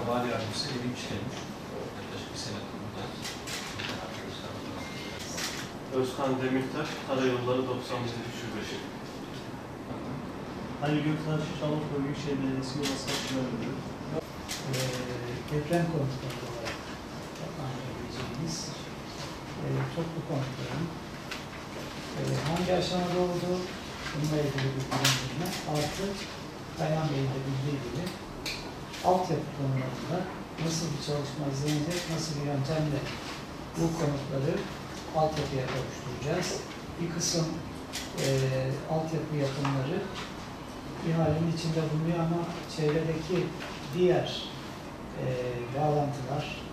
Vali Yardımcısı Evin Çilemiş. Yaklaşık bir sene burada. Özkan Demirtaş, Karayolları 91. Şubesi. Ali Göktaş, Şanlıurfa Büyükşehir Belediyesi Yol Asfalt Müdürü. Deprem konutları olarak adlandırabileceğimiz toplu konutların hangi aşamada olduğu, bununla ilgili bir bilgilendirme, artı Kayhan Bey'in de bildiği gibi altyapı konularında nasıl bir çalışma izlenecek, nasıl bir yöntemle bu konutları altyapıya kavuşturacağız. Bir kısım altyapı yapımları ihalenin içinde bulunuyor ama çevredeki diğer bağlantılar,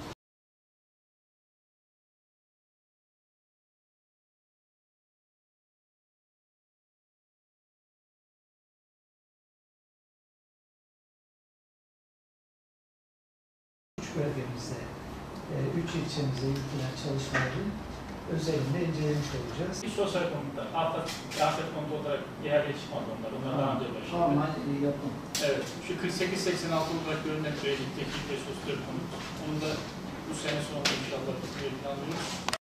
üç bölgemizde, 3 ilçemizde yürütülen çalışmaların özelinde incelemiş olacağız. Bir sosyal konutta, afet konutu olarak ihaleye çıkmadı onlar. Onlar daha önce başladı. Normal yapım. Evet, şu 48-86 olarak görünen teknik ve sosyal konut. Onu da bu sene sonunda inşallah planlıyoruz.